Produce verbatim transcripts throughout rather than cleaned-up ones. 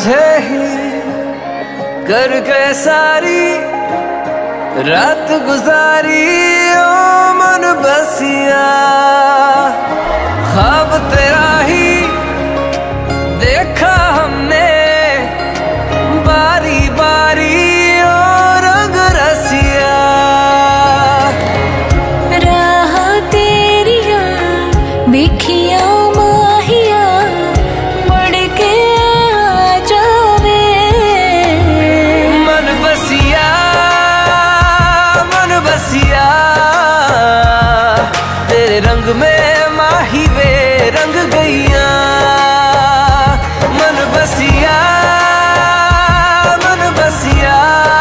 तुझे ही करके सारी रात गुजारी ओ मन बसिया। ख्वाब तेरा ही देखा हमने बारी बारी ओ रंग रसिया। राह तेरिया बिखिया माहिया मुड़ के आ जावे। मन बसिया मन बसिया तेरे रंग में माही वे रंग गईया। मन बसिया मन बसिया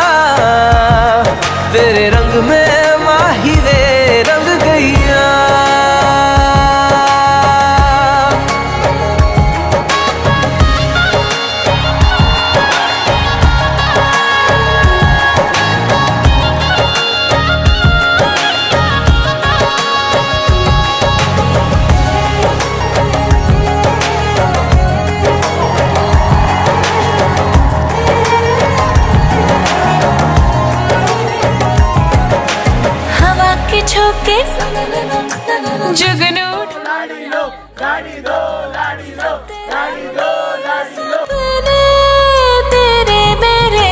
तेरे रंग में माही वे रंग गईया। छोके जुगनू तेरे मेरे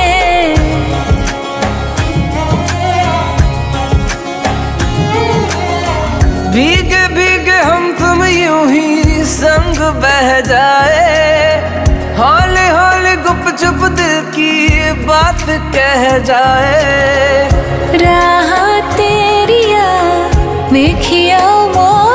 भीगे भीगे हम तुम यूं ही संग बह जाए। हौले हौले गुप चुप दिल की बात कह जाए। राह तेरिया देखिया वो